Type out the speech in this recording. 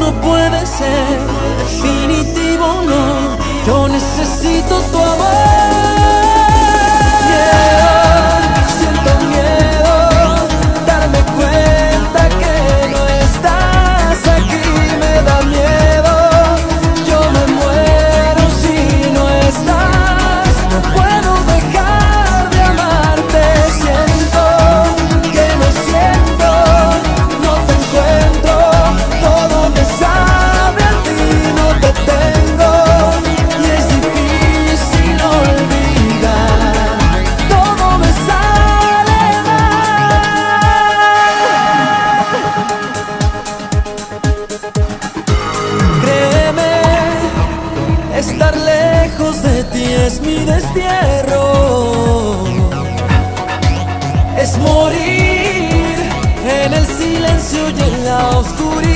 no puede ser definitivo, no. Yo necesito tu amor. Siento miedo, darme cuenta que no estás aquí, me da miedo. Yo me muero si no estás, no puedo dejar de amarte. Siento que no siento, no te encuentro, todo me sabe a ti, no te tengo y es difícil olvidar, todo me sale mal. Créeme, estar lejos de ti es mi destierro, es morir en el silencio y en la oscuridad.